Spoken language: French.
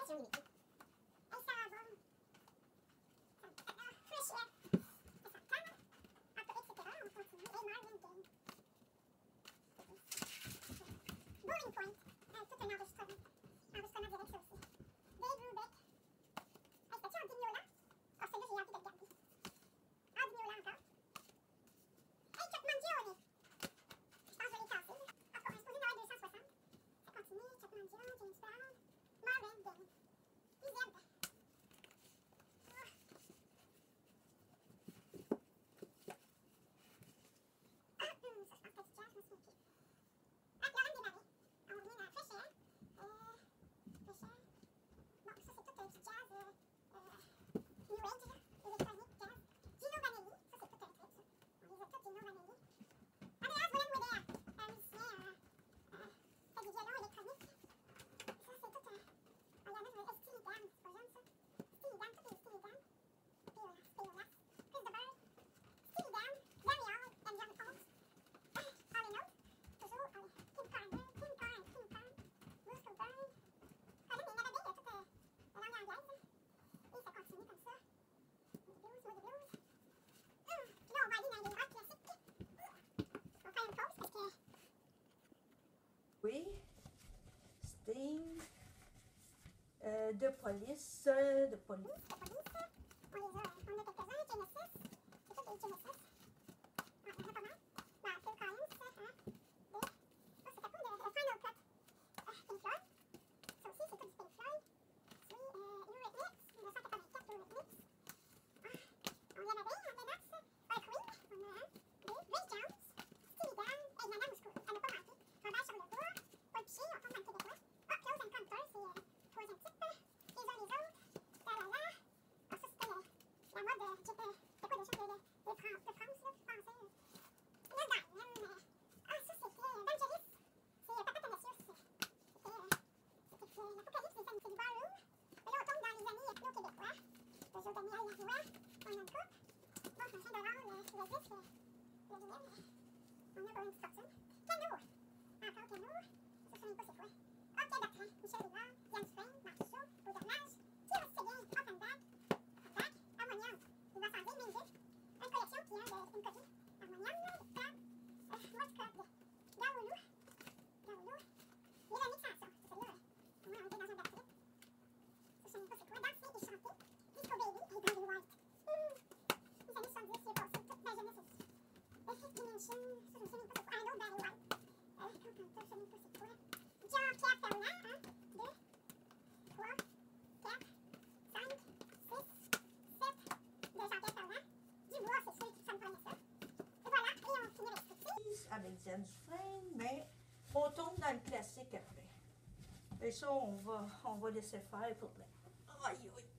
Consommation limitée. Hey, ça va. Fresh air. C'est ça, calme. Après, etc. On continue. Hey, Marvin Gaye. Bowling Point. Tout un enregistrement. Enregistrement direct, ça aussi. Dave Brubeck. Hey, c'était-tu en Dignola? Ah, celui-là, j'ai envie de le garder. En Dignola encore. Hey, Chuck Mangione. Je pense que je vais les casser. Encore, on est supposé d'avoir 260. Ça continue. Chuck Mangione, James Brown. Marvin Gaye. Iseb. Ça, je pense que c'est du jazz, je me souviens plus. Ah, Laurent Desmarais. On revient à Fresh Air. Fresh Air. Bon, ça, c'est tout du jazz. New Age, là. Électronique, jazz. Gino Vanelli. Ça, c'est tout un trip, ça. On les a tous, Gino Vanelli. Andreas Vollenweider. Un musicien. Fait du violon électronique. Ça, c'est tout un. Il y en a, je vais. Steely Dan. C'est pas jeune, ça. Steely Dan, toutes les Steely Dan. Spéolas. Chris de Bird. Steely Dan. Danny Hall. And John Holmes. All in all. Toujours. King Carter. King Carn. Bruce Cockburn. Ah, là, mais il y en avait bien, toute la langue anglaise. Et ça continue comme ça. Les blues, moi, les blues. Puis là, on va aller dans les rock classiques. On va faire une pause parce que. Oui, Sting, de police, De police. On les a. On a quelques-uns. Genesis. C'est tout des Genesis. Il y en a pas mal. Bah, Phil Collins. Ça, c'était cool. Le Final Cut. Pink Floyd. Ça aussi, c'est tout du Pink Floyd. Oui, Eurythmics. 1984, Eurythmics. On y en avait, on avait Max. Queen. On a Ray Jones. Steely Dan. Et il y en a Moscou. Elle n'a pas manqué. Robert Charlebois. Paul Piché, on tombe dans le québécois. Ah, Close Encounter, c'est troisième type. Les uns les autres. La la la. Ah, ça, c'était la mode. C'était quoi déjà? De France, là, français. Le Diamond. Ah, ça, c'était Vangelis. C'est Papatanasius. C'était l'Apocalypse des années. C'est du ballroom. Et là, on tombe dans les années ethno-québécois. De Joe Daniel Lajoie. On a une coupe. Bon, un chien d'horreur, le disque, le vinyle. On a pour une petite fortune. Cano. Encore Cano. Ça, je ne sais pas c'est quoi. Ok, Bertrand. Michel Rivard. Yann Dufresne. Marc Souchot. Beaudernage. Thierry Séguin. Offenbach. Harmonium. Il va s'en dire, Mingus. Une collection qui est une copie. Harmonium, Tab. Whatcott. Gaoulou. Véronique Sanson. C'est celle-là. Au moins, on était dans un bad trip. Ça, je ne sais pas c'est quoi. Danser et chanter. Disco Baby et Barry White. Les années 70, j'ai passé toute ma jeunesse ici. The Fifth Dimension. Ça, je ne sais même pas c'est quoi. Un autre Barry White. Quand je ne sais même pas c'est quoi. Jean-Pierre Ferland. 1, 2, 3, 4, 5, 6, 7 de Jean-Pierre Ferland. Dubois, c'est sûr que ça me prenait ça. Et voilà, et on finit avec Striptease. avec Diane Dufresne, mais on tombe dans le classique après. Et ça, on va laisser faire pour le. Aïe, aïe.